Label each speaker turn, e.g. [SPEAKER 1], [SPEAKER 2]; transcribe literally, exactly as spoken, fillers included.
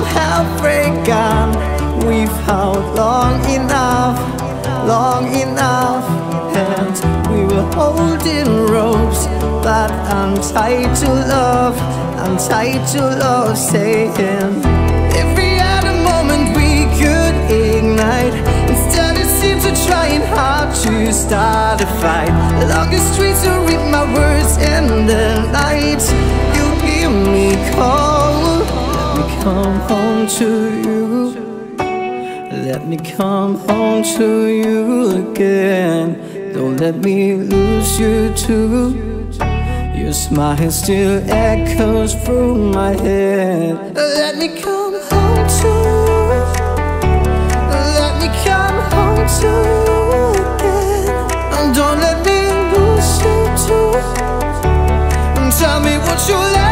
[SPEAKER 1] heartbreak gone. We've held long enough, long enough, and we were holding ropes, but I'm tied to love, I'm tied to love, saying every other moment we could ignite. Instead it seems we're trying hard to start a fight. Along the streets to read my words in the night. You hear me call, let me come home to you. Let me come home to you again. Don't let me lose you too. Your smile still echoes through my head. Let me come home to you. Let me come home to you again. And don't let me lose you too. And tell me what you like.